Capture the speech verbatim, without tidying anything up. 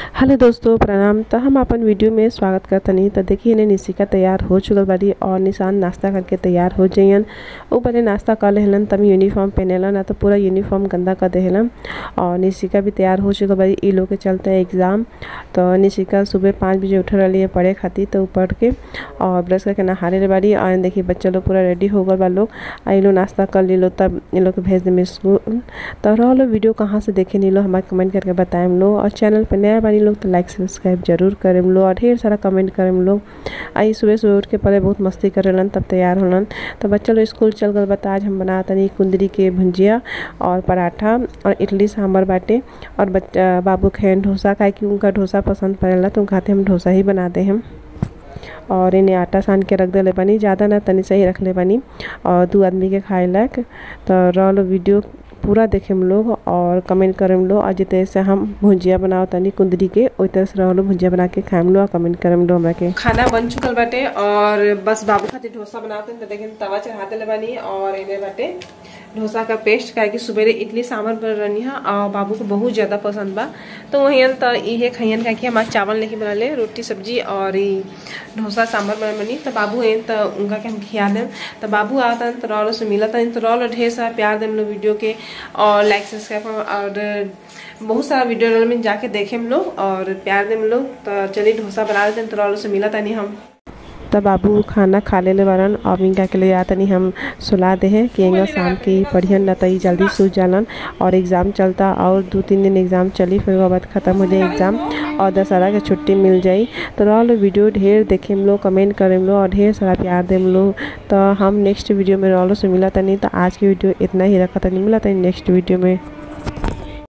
Hello दोस्तों, प्रणाम। तो हम अपन वीडियो में स्वागत करतनी। तो देखिए ने निशिका तैयार हो चुकल बाड़ी और निशान नाश्ता करके तैयार हो जाइन। ऊ पहले नाश्ता कर लेहलन तब यूनिफॉर्म पहनेलन, ना तो पूरा यूनिफॉर्म गंदा कर देहलन। और निशिका भी तैयार हो चुकल बाड़ी। ई लोग के चलते एग्ज़ाम। तो निशिका सुबह पाँच बजे उठ रही है पढ़े खातिर। तो पढ़ के और ब्रश करके नहा ले बाड़ी। और देखिए बच्चा लोग पूरा रेडी हो गल बा लोग। आ इ लोग नाश्ता कर ली लो तब इन लोग के भेज दें स्कूल। तो रह लो वीडियो कहाँ से देखे नी लो हमारे कमेंट करके बताएम लो। और चैनल पर नया बनी लोग तो लाइक सब्सक्राइब जरूर करें लोग और ढेर सारा कमेंट करें लोग। आई सुबह सुबह उठ के पहले बहुत मस्ती करेलन तब तैयार होलन। तो बच्चा लोग स्कूल चल गल बता। आज हम बना तनी कुंदरी के भुंजिया और पराठा और इडली सांभर बाटे। और बच्चा बाबू खेन डोसा खाए कि उनका डोसा पसंद पड़ेला तो खाते हम डोसा ही बनाते हैं। और इन्हें आटा सान के रख दे बनी, ज़्यादा ना तनी सही रख ले बनी और दो आदमी के खाए लायक। तो रहो वीडियो पूरा देखे हम लोग और कमेंट करें लोग। और जितने से हम भुंजिया बनाओ तनी कुंदरी के वही तरह से रहो भुंजिया बना के खाएम लो और कमेंट करें लो। हमरा के खाना बन चुकल बाटे और बस बाबू खातिर डोसा बनाते हैं। तो देखें तवा चढ़ा दे बनी और इन्हें बाटे डोसा का पेस्ट काहे कि सुबह इडली सांभर बन रही है और बाबू को बहुत ज़्यादा पसंद बा। तो वहीं तो ये खइयन काहे कि हमारे चावल नहीं बना ले, रोटी सब्जी और डोसा सांभर बन बनी। तो बाबू हैं तो उनका के हम खिया दें। तो बाबू आता तो रौलो से मिला था। तो रौलो ढेर सारा प्यार दें लोग वीडियो के और लाइक सब्सक्राइब और बहुत सारा वीडियो में जाके देखें हम लोग और प्यार दें लोग। तो चलिए डोसा बना देते हैं। तो रौलो से मिला था नहीं हम। तब बाबू खाना खा ले बारन और इनका के लिए आता नहीं हम सुला दे हैं कि इंगा शाम की पढ़ियन न तई जल्दी सूझ जालन। और एग्ज़ाम चलता और दो तीन दिन एग्ज़ाम चली फिर उसके बाद ख़त्म हो जाए एग्ज़ाम और दशहरा के छुट्टी मिल जाई। तो रहो वीडियो ढेर देखे हम लोग, कमेंट करें लोग और ढेर सारा प्यार दें लोग। तो हम नेक्स्ट वीडियो में रहो से मिला था नहीं। तो आज की वीडियो इतना ही रखा था, नहीं मिला था नेक्स्ट वीडियो में।